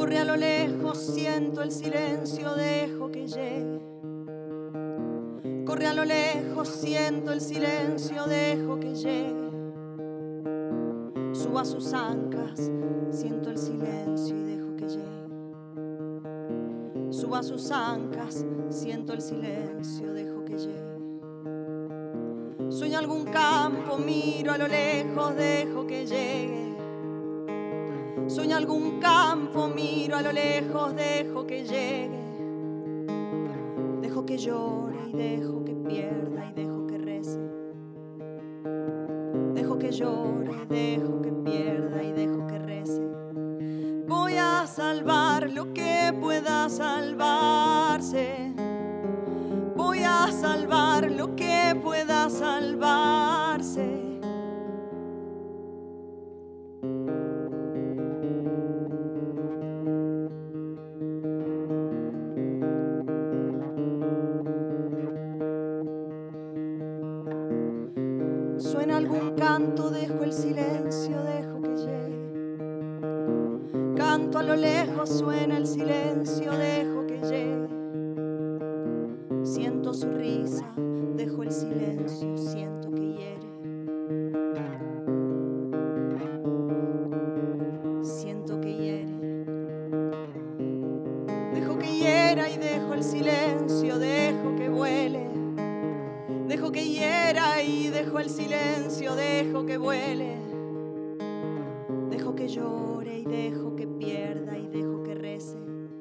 Corre a lo lejos, siento el silencio, dejo que llegue. Corre a lo lejos, siento el silencio, dejo que llegue. Subo a sus ancas, siento el silencio y dejo que llegue. Subo a sus ancas, siento el silencio, dejo que llegue. Sueño algún campo, miro a lo lejos, dejo que llegue. Sueño algún campo, miro a lo lejos, dejo que llegue. Dejo que llore y dejo que pierda y dejo que rece. Dejo que llore, dejo que pierda y dejo que rece. Voy a salvar lo que pueda salvarse. Voy a salvar lo que pueda salvarse. Suena algún canto, dejo el silencio, dejo que llegue. Canto a lo lejos, suena el silencio, dejo que llegue. Siento su risa, dejo el silencio, siento que hiere. Siento que hiere. Dejo que hiera y dejo el silencio, dejo que vuele. Dejo que hiera y dejo el silencio, dejo que vuele. Dejo que llore y dejo que pierda y dejo que rece.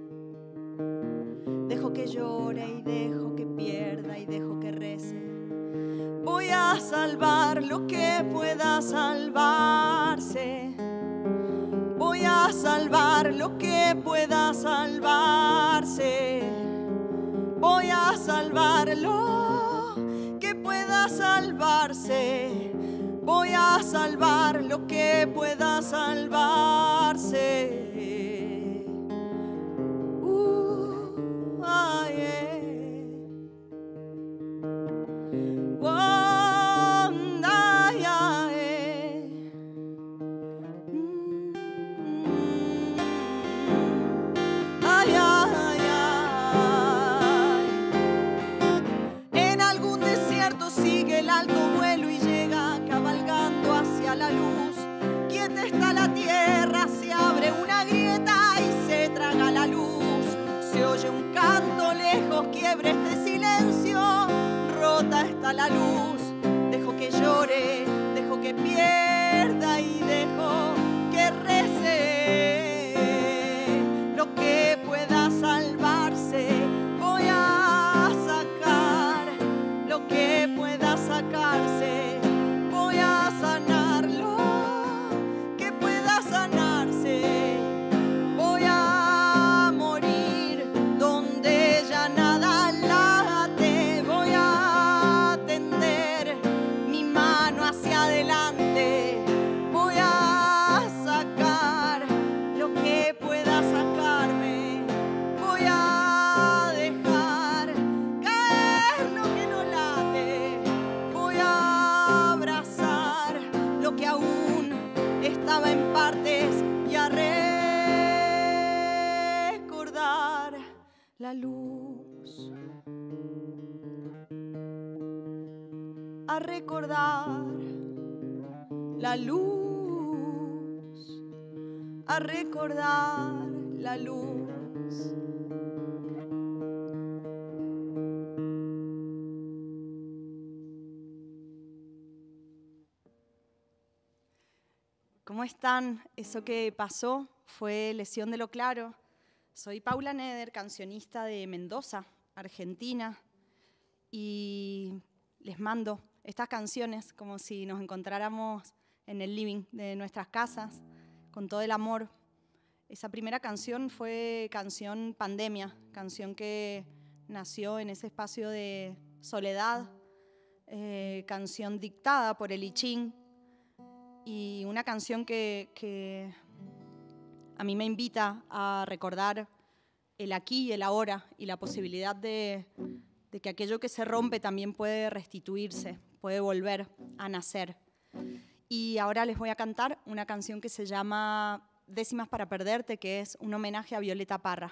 Dejo que llore y dejo que pierda y dejo que rece. Voy a salvar lo que pueda salvarse. Voy a salvar lo que pueda salvarse. Voy a salvarlo que pueda salvarse. Voy a salvar lo que pueda salvarse. En algún desierto sigue el alto vuelo y llega cabalgando hacia la luz. Quieta está la tierra, se abre una grieta y se traga la luz. Se oye un canto lejos, quiebra este silencio, rota está la luz. Dejo que llore, dejo que pierda y dejo que rece. Lo que pueda salvarse, voy a sacar. Lo que pueda sacarse, voy a sanarlo. Que pueda sanarse, voy a morir donde ya nada late. Voy a tender mi mano hacia adelante. Voy a sacar lo que pueda sacarme. Voy a dejar caer lo que no late. Voy a abrazar lo que aún estaba en partes y a recordar la luz. A recordar la luz. A recordar la luz. ¿Cómo están? Eso que pasó fue Lesión de lo Claro. Soy Paula Neder, cancionista de Mendoza, Argentina, y les mando estas canciones como si nos encontráramos en el living de nuestras casas, con todo el amor. Esa primera canción fue canción pandemia, canción que nació en ese espacio de soledad, canción dictada por el I Ching, y una canción que a mí me invita a recordar el aquí y el ahora y la posibilidad de que aquello que se rompe también puede restituirse, puede volver a nacer. Y ahora les voy a cantar una canción que se llama Décimas para perderte, que es un homenaje a Violeta Parra.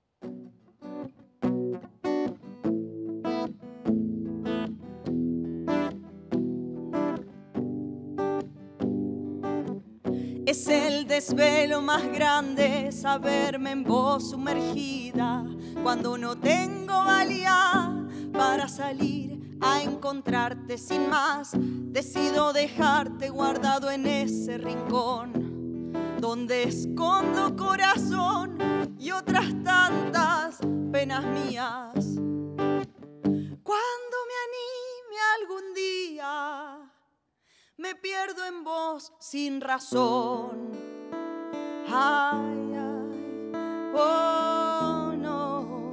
Es el desvelo más grande saberme en vos sumergida, cuando no tengo valía para salir a encontrarte sin más. Decido dejarte guardado en ese rincón donde escondo corazón y otras tantas penas mías. Cuando me anime algún día, me pierdo en vos sin razón. Ay, ay, oh no.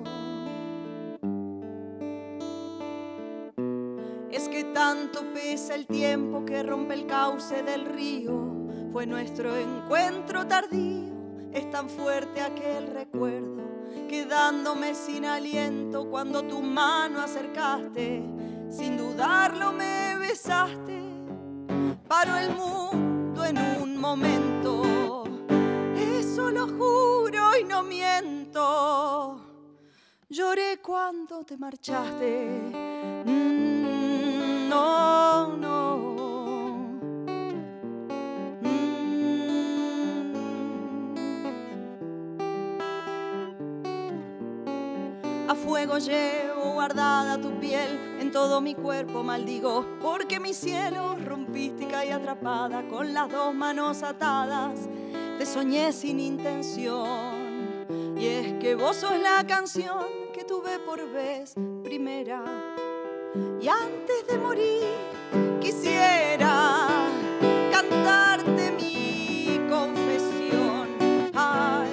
Es que tanto pesa el tiempo que rompe el cauce del río. Fue nuestro encuentro tardío, es tan fuerte aquel recuerdo, quedándome sin aliento cuando tu mano acercaste. Sin dudarlo me besaste. Paró el mundo en un momento, eso lo juro y no miento. Lloré cuando te marchaste, no, no. A fuego llevo guardada tu piel, en todo mi cuerpo maldigo, porque mi cielo rompiste y caí atrapada, con las dos manos atadas, te soñé sin intención. Y es que vos sos la canción que tuve por vez primera, y antes de morir quisiera cantarte mi confesión. Ay,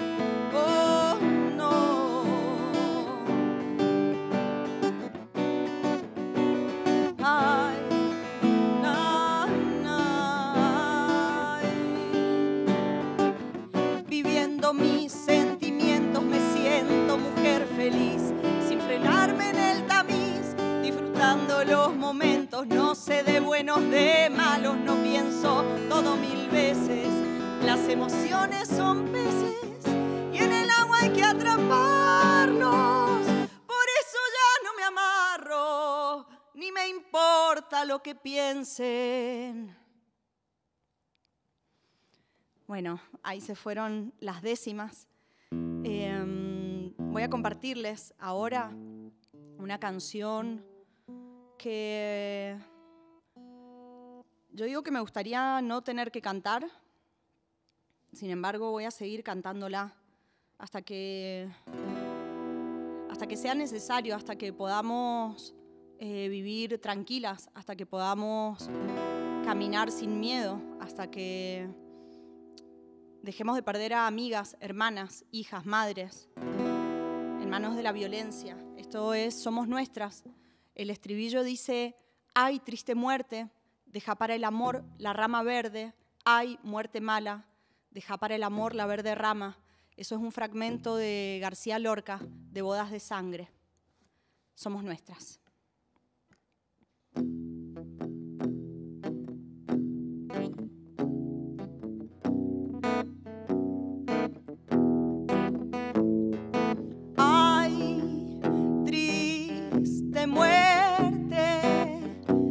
mis sentimientos me siento mujer feliz, sin frenarme en el tamiz, disfrutando los momentos. No sé de buenos, de malos, no pienso todo 1000 veces. Las emociones son peces y en el agua hay que atraparlos. Por eso ya no me amarro, ni me importa lo que piensen. Bueno, ahí se fueron las décimas. Voy a compartirles ahora una canción que yo digo que me gustaría no tener que cantar. Sin embargo, voy a seguir cantándola hasta que sea necesario, hasta que podamos vivir tranquilas, hasta que podamos caminar sin miedo, hasta que dejemos de perder a amigas, hermanas, hijas, madres en manos de la violencia. Esto es Somos Nuestras. El estribillo dice: ay, triste muerte, deja para el amor la rama verde. Ay, muerte mala, deja para el amor la verde rama. Eso es un fragmento de García Lorca, de Bodas de Sangre. Somos Nuestras. Muerte,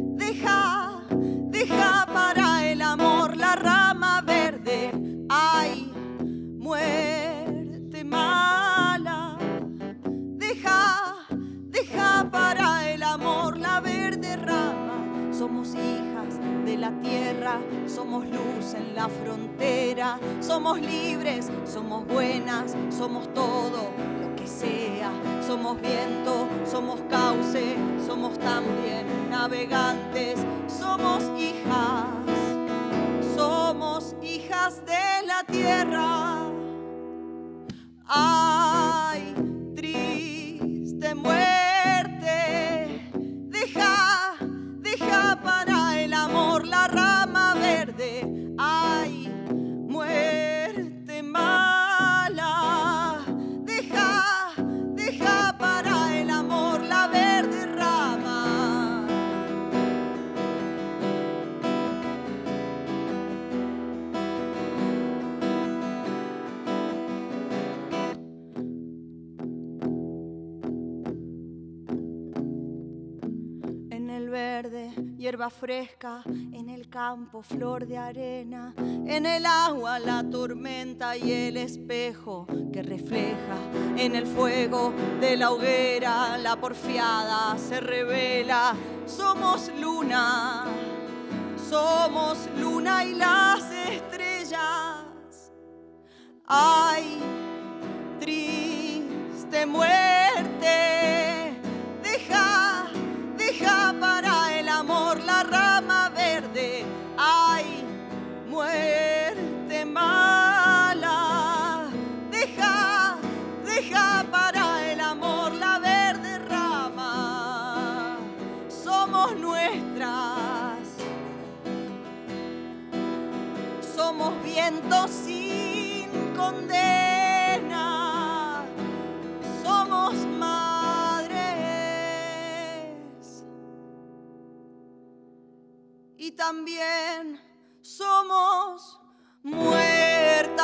deja para el amor la rama verde. Ay, muerte mala, deja para el amor la verde rama. Somos hijas de la tierra, somos luz en la frontera, somos libres, somos buenas, somos todo lo que sea. Somos viento, somos cauce, somos también navegantes, somos hijas de la tierra. Ay, triste muerte, deja para el amor la rama verde. Ay, muerte mala, deja para el amor la verde rama. verde, hierba fresca, en el campo flor de arena, en el agua la tormenta y el espejo que refleja en el fuego de la hoguera. La porfiada se revela, somos luna y las estrellas. Ay, triste muerte, deja para el amor la rama verde. Ay, muerte mala, deja para el amor la verde rama. Somos nuestras, somos vientos sin condena, somos madres y también somos muertas.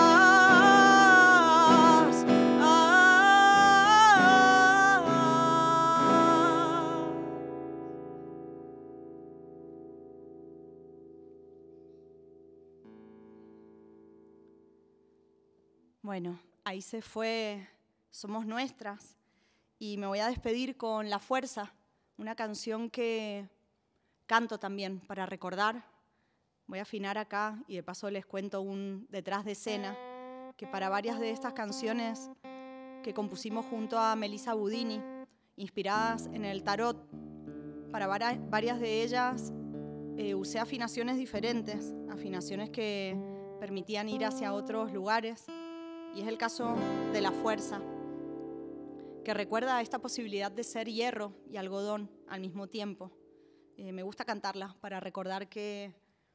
Bueno, ahí se fue Somos Nuestras y me voy a despedir con La Fuerza, una canción que canto también para recordar. Voy a afinar acá y de paso les cuento un detrás de escena que para varias de estas canciones que compusimos junto a Melissa Budini, inspiradas en el tarot, para varias de ellas usé afinaciones diferentes, afinaciones que permitían ir hacia otros lugares. Y es el caso de La Fuerza, que recuerda esta posibilidad de ser hierro y algodón al mismo tiempo. Me gusta cantarla para recordar que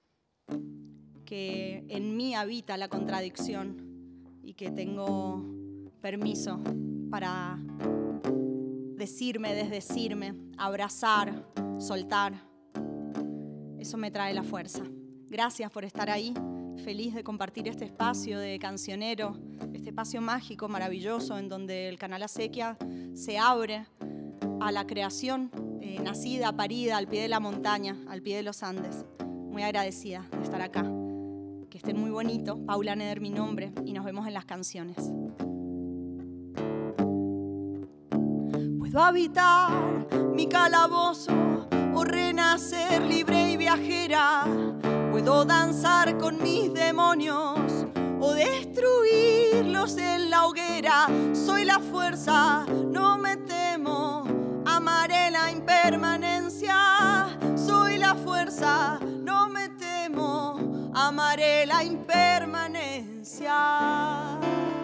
en mí habita la contradicción y que tengo permiso para decirme, desdecirme, abrazar, soltar. Eso me trae la fuerza. Gracias por estar ahí. Feliz de compartir este espacio de cancionero, este espacio mágico, maravilloso, en donde el canal Acequia se abre a la creación, nacida, parida, al pie de la montaña, al pie de los Andes. Muy agradecida de estar acá. Que estén muy bonitos. Paula Neder, mi nombre, y nos vemos en las canciones. Puedo habitar mi calabozo o renacer libre y viajera. Puedo danzar con mis demonios o destruirlos en la hoguera. Soy la fuerza, no me temo, amaré la impermanencia. Soy la fuerza, no me temo, amaré la impermanencia.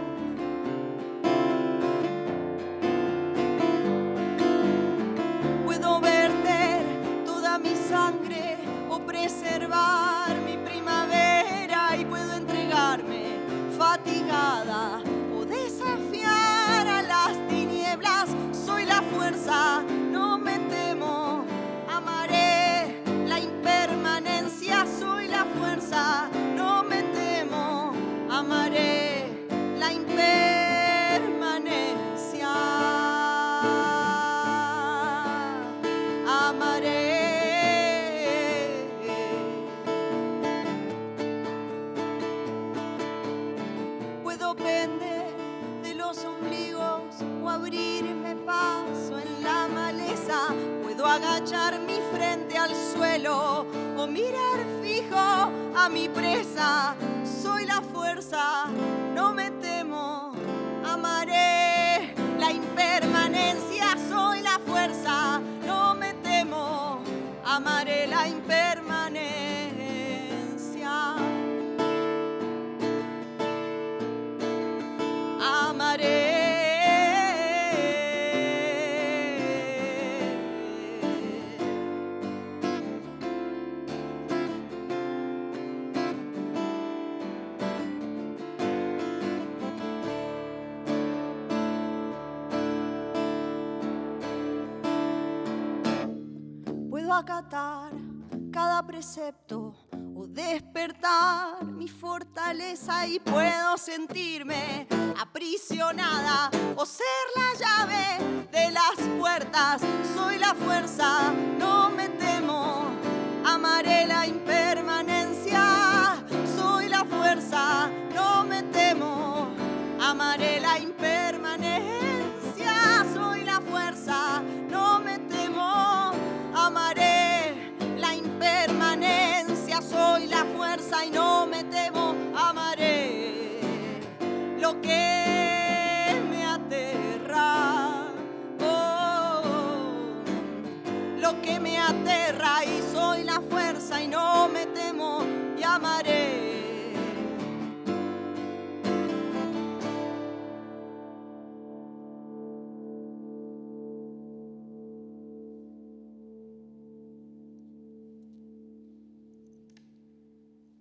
Puedo verter toda mi sangre o preservar mi primavera y puedo entregarme fatigada o desafiar a las tinieblas. Soy la fuerza, no me temo, amaré la impermanencia. Soy la fuerza, no me temo, amaré la impermanencia. Amaré. Puedo pender de los ombligos o abrirme paso en la maleza. Puedo agachar mi frente al suelo o mirar fijo a mi presa. Soy la fuerza, no me temo, amaré la impermanencia. Soy la fuerza, no me temo, amaré la impermanencia. Amaré. Puedo acatar cada precepto o despertar mi fortaleza y puedo sentirme aprisionada o ser la llave de las puertas. Soy la fuerza, no me temo, amaré la impermanencia. Soy la fuerza, no me temo, amaré la impermanencia. Soy la fuerza, no me temo, amaré la impermanencia. Soy la fuerza y no me temo, amaré lo que me aterra, lo que me aterra, y soy la fuerza y no me temo y amaré.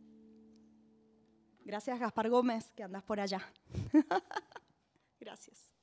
Gracias, Gaspar Gómez, que andas por allá. Gracias.